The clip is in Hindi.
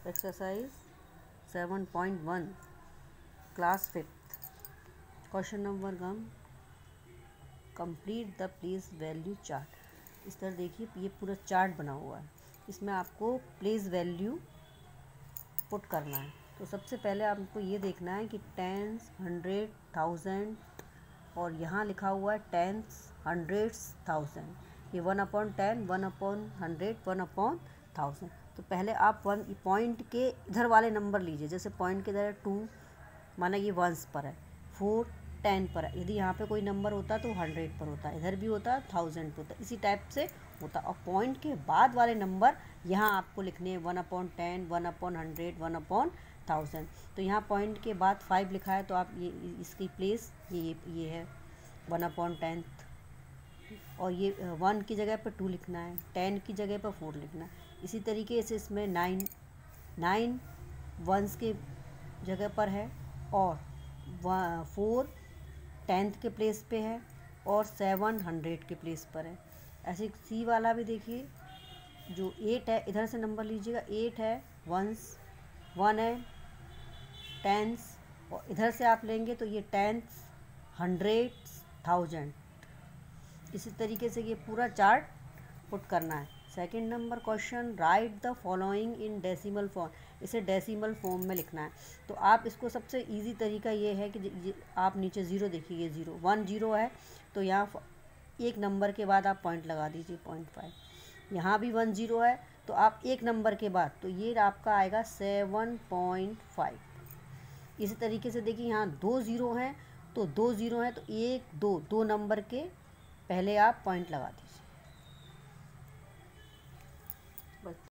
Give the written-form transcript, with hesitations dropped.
Exercise 7.1 class 5th question number 1 complete the place value chart. इस तरह देखिए ये पूरा चार्ट बना हुआ है, इसमें आपको प्लेस वैल्यू पुट करना है। तो सबसे पहले आपको ये देखना है कि टेंस, हंड्रेड, थाउजेंड और यहाँ लिखा हुआ है टेंस, हंड्रेड्स, थाउजेंड। ये 1/10, 1/100, 1/1000। तो पहले आप पॉइंट के इधर वाले नंबर लीजिए। जैसे पॉइंट के इधर है 2, माना ये वंस पर है, 4 10 पर है। यदि यहाँ पे कोई नंबर होता तो 100 पर होता, इधर भी होता 1000 पर होता, इसी टाइप से होता। और पॉइंट के बाद वाले नंबर यहाँ आपको लिखने हैं 1/10, 1/100, 1/1000। तो यहाँ पॉइंट के बाद 5 लिखा है तो आप ये इसकी प्लेस ये है 1/10। और ये 1 की जगह पर 2 लिखना है, 10 की जगह पर 4 लिखना है। इसी तरीके से इसमें 9 वंस के जगह पर है और 4 10th के प्लेस पे है और 7 100 के प्लेस पर है। ऐसे सी वाला भी देखिए, जो 8 है इधर से नंबर लीजिएगा, 8 है वंस, 1 है टेंस और इधर से आप लेंगे तो ये टेंस, हंड्रेड्स, थाउजेंड। इसी तरीके से ये पूरा चार्ट पुट करना है। Second number question, write the following in decimal form. इसे डेसिमल फॉर्म में लिखना है। तो आप इसको सबसे इजी तरीका ये है कि आप नीचे ज़ीरो देखिए, ये 0 1 0 है तो यहाँ एक नंबर के बाद आप पॉइंट लगा दीजिए 0.5। यहाँ भी 1 0 है तो आप एक नंबर के बाद, तो ये आपका आएगा 7.5। इसी तरीके से देखिए यहाँ 2 0 हैं तो 2 0 हैं तो 1 2 नंबर के पहले आप पॉइंट लगा दीजिए।